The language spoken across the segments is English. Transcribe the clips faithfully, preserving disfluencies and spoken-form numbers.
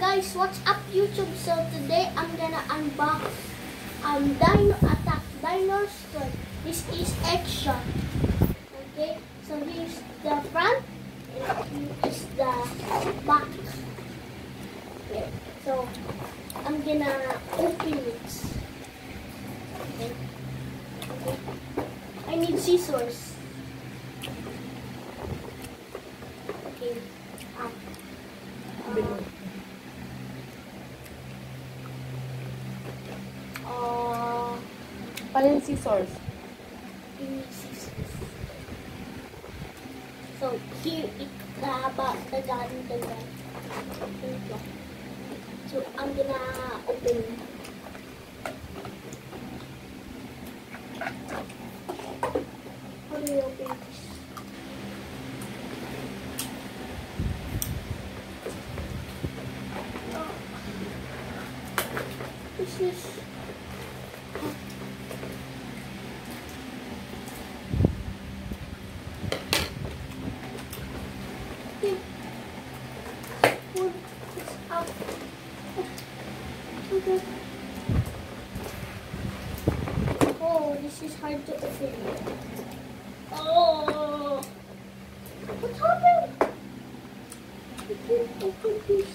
guys, what's up YouTube? So today I'm gonna unbox um Dino Attack Dino Strike. This is X-Shot. Okay, so here's the front and here is the back. Okay, so I'm gonna open it. Okay. Okay. I need scissors. Okay. Um, uh, Uh, Paano yung scissors? in scissors. So here it haba the gun the gun. Ito. So I'm gonna open. How do you open this? Oh. This is okay. Oh, this is hard to open. Oh, what happened? I can't open this.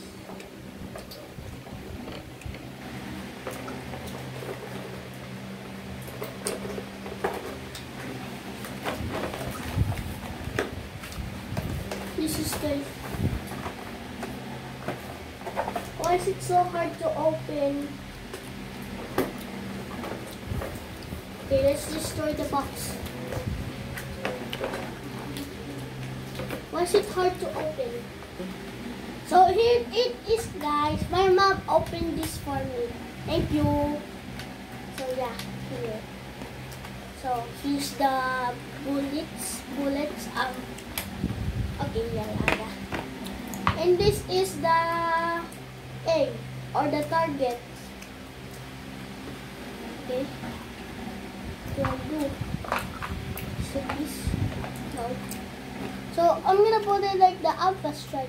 This is the. Why is it so hard to open? Okay, let's destroy the box. Why is it hard to open? So here it is, guys. My mom opened this for me. Thank you. So yeah, here. So here's the bullets. Bullets. Um. Okay, yeah, yeah, yeah. And this is the aim or the target. Okay. So do. So this. No. So I'm gonna put it like the Alpha Strike.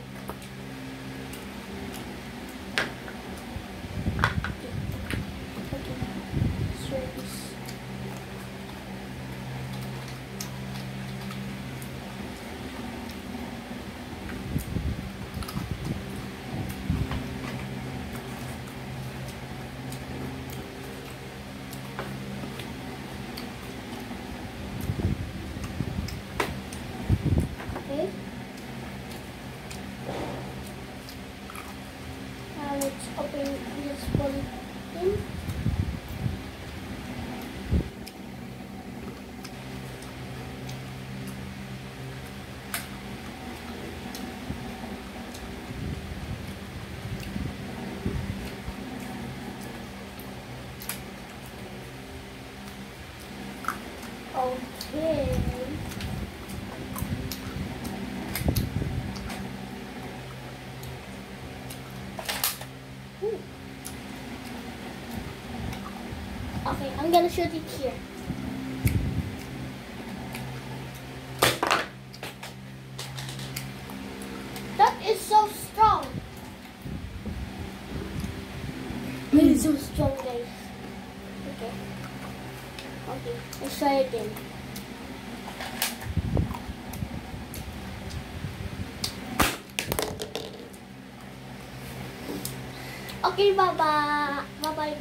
Okay. Okay. So this. Okay. Now let's open this one in. Okay. Okay, I'm gonna shoot it here. That is so strong. It is so strong, guys. Okay. Okay, let's try again. Okay, bye-bye. Bye-bye,